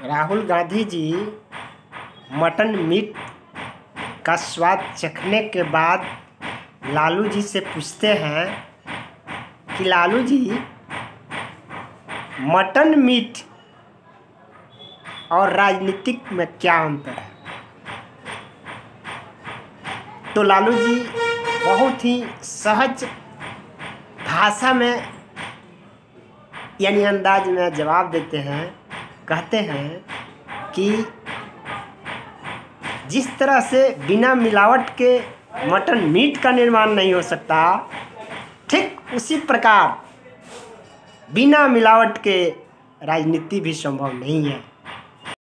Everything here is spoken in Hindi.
राहुल गांधी जी मटन मीट का स्वाद चखने के बाद लालू जी से पूछते हैं कि लालू जी, मटन मीट और राजनीतिक में क्या अंतर है। तो लालू जी बहुत ही सहज भाषा में यानी अंदाज में जवाब देते हैं। कहते हैं कि जिस तरह से बिना मिलावट के मटन मीट का निर्माण नहीं हो सकता, ठीक उसी प्रकार बिना मिलावट के राजनीति भी संभव नहीं है।